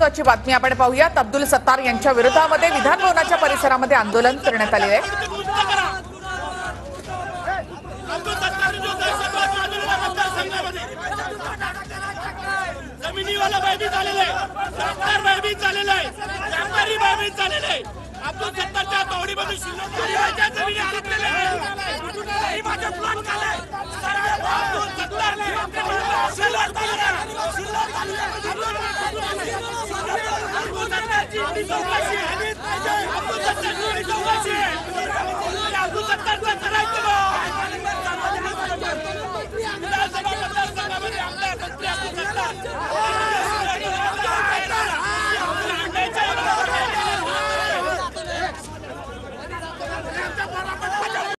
महत्त्वाची बातमी आपण पाहूयात। अब्दुल सत्तार यांच्या विरोधामध्ये विधान भवनाच्या परिसरामध्ये आंदोलन करण्यात आले आहे। जमिनीवाला भयभीत झालेला आहे, सरकार भयभीत झालेला आहे, व्यापारी भयभीत झालेले आहे। अब्दुल सत्तारच्या तोडीमध्ये शिल्लक जमिनी अडकलेल्या आहेत। माझा प्लॉट खालाय अब्दुल सत्तारने शिल्लक अब्दुल सत्तारचं करायचं